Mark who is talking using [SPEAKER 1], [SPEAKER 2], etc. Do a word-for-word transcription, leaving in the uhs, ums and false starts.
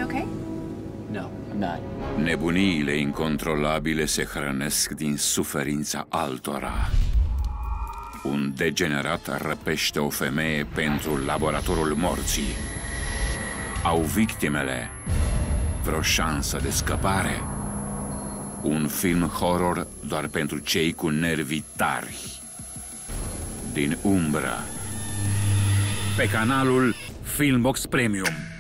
[SPEAKER 1] you okay?
[SPEAKER 2] No, I'm not.
[SPEAKER 3] Nebuniile incontrolabile se hrănesc din suferința altora. Un degenerat răpește o femeie pentru laboratorul morții. Au victimele vreo șansă de scăpare? Un film horror doar pentru cei cu nervii tari. Din umbră, pe canalul Filmbox Premium.